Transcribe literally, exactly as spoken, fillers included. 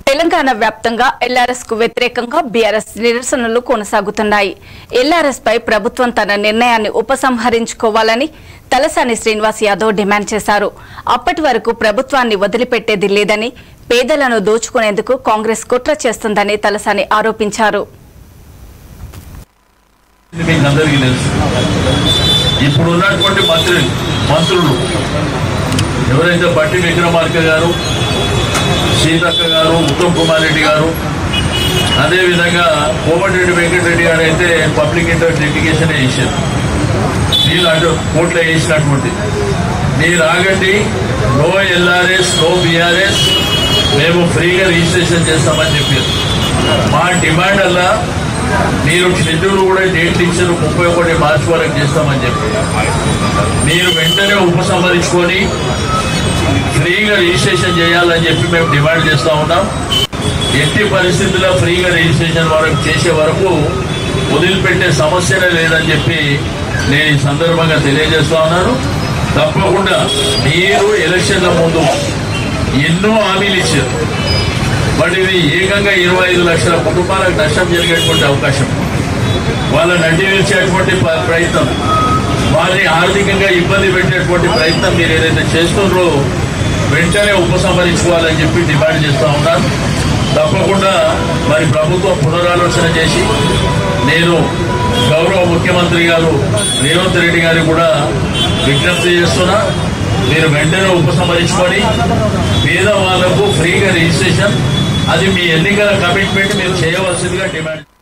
తెలంగాణ వ్యాప్తంగా ఎల్ఆర్ఎస్ కు వ్యతిరేకంగా బీఆర్ఎస్ నిరసనలు కొనసాగుతున్నాయి. ఎల్ఆర్ఎస్ పై ప్రభుత్వం తన నిర్ణయాన్ని ఉపసంహరించుకోవాలని తలసాని శ్రీనివాస్ యాదవ్ డిమాండ్ చేశారు. అప్పటి వరకు ప్రభుత్వాన్ని వదిలిపెట్టేది లేదని, పేదలను దోచుకునేందుకు కాంగ్రెస్ కుట్ర చేస్తుందని తలసాని ఆరోపించారు. ఇప్పుడున్నటువంటి మంత్రి మంత్రులు ఎవరైతే బట్టి విక్రమార్క గారు, సీతక్క గారు, ఉత్తమ్ కుమార్ రెడ్డి గారు, అదేవిధంగా కోమటిరెడ్డి వెంకటరెడ్డి గారు అయితే పబ్లిక్ ఇంట్రెస్ట్ లిటిగేషన్ వేసారు. మీరు అటు కోర్టులో వేసినటువంటి మీరు ఆగండి, నో ఎల్ఆర్ఎస్ నో బీఆర్ఎస్, మేము ఫ్రీగా రిజిస్ట్రేషన్ చేస్తామని చెప్పారు. మా డిమాండ్ అలా మీరు షెడ్యూల్ కూడా డేట్లు ఇచ్చారు, ముప్పై ఒకటి మార్చి వరకు చేస్తామని చెప్పి మీరు వెంటనే ఉపసంహరించుకొని ఫ్రీగా రిజిస్ట్రేషన్ చేయాలని చెప్పి మేము డిమాండ్ చేస్తూ ఉన్నాం. ఎట్టి పరిస్థితుల్లో ఫ్రీగా రిజిస్ట్రేషన్ వరకు చేసే వరకు వదిలిపెట్టే సమస్యనే లేదని చెప్పి నేను ఈ సందర్భంగా తెలియజేస్తా ఉన్నాను. తప్పకుండా మీరు ఎలక్షన్ల ముందు ఎన్నో హామీలు ఇచ్చారు, బట్ ఇది ఏకంగా ఇరవై ఐదు లక్షల కుటుంబాలకు నష్టం జరిగేటువంటి అవకాశం, వాళ్ళని అడ్డు నిలిచేటువంటి ప్రయత్నం, వారిని ఆర్థికంగా ఇబ్బంది పెట్టేటువంటి ప్రయత్నం మీరు ఏదైతే చేస్తున్నారో వెంటనే ఉపసంహరించుకోవాలని చెప్పి డిమాండ్ చేస్తూ ఉన్నాను. తప్పకుండా మరి ప్రభుత్వం పునరాలోచన చేసి నేను గౌరవ ముఖ్యమంత్రి గారు రేవంత్ రెడ్డి గారికి కూడా విజ్ఞప్తి చేస్తున్నా, మీరు వెంటనే ఉపసంహరించుకొని పేదవాళ్లకు ఫ్రీగా రిజిస్ట్రేషన్, అది మీ ఎన్నికల కమిట్మెంట్ మీరు చేయవలసిందిగా డిమాండ్